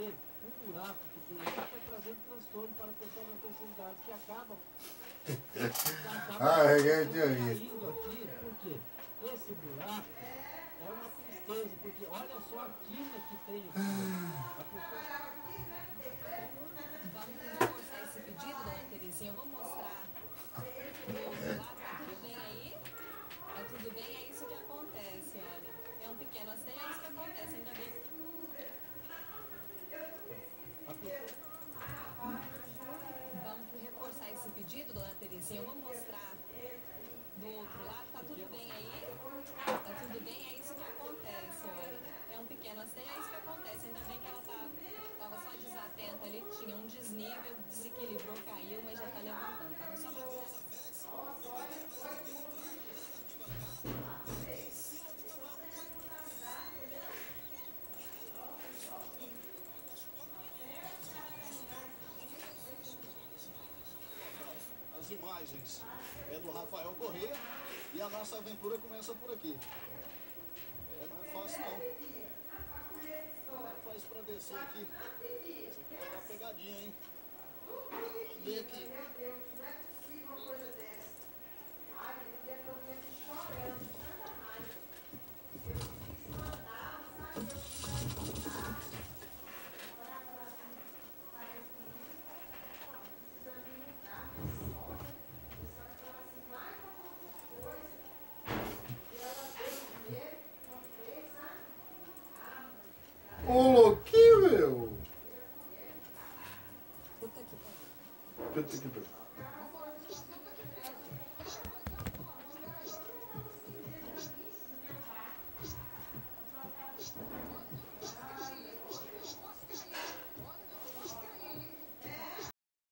ver um buraco que tem aqui está trazendo transtorno para a pessoa da terceira idade, que acaba caindo aqui, porque esse buraco é uma tristeza, porque olha só a quina que tem aqui. A pessoa... Vamos reforçar esse pedido, dona Terezinha. Eu vou mostrar do outro lado. Tá tudo bem aí? Tá tudo bem? É isso que acontece, olha. É um pequeno acidente, é isso que acontece. Ainda bem. Vamos reforçar esse pedido, dona Terezinha. Eu vou mostrar do outro lado. Tá tudo bem aí? Tá tudo bem? É isso que acontece, olha. É um pequeno acidente, é isso que acontece. Ainda bem que ela tava só desatenta ali, tinha um desnível, desequilibrou, caiu, mas já tá levantando. Tava só As imagens é do Rafael Corrêa e a nossa aventura começa por aqui. Não é fácil não. Como é que faz pra descer aqui? Isso aqui vai dar pegadinha, hein? Vamos ver aqui. Ô, louquinho, meu! puta que pariu. Puta que pariu.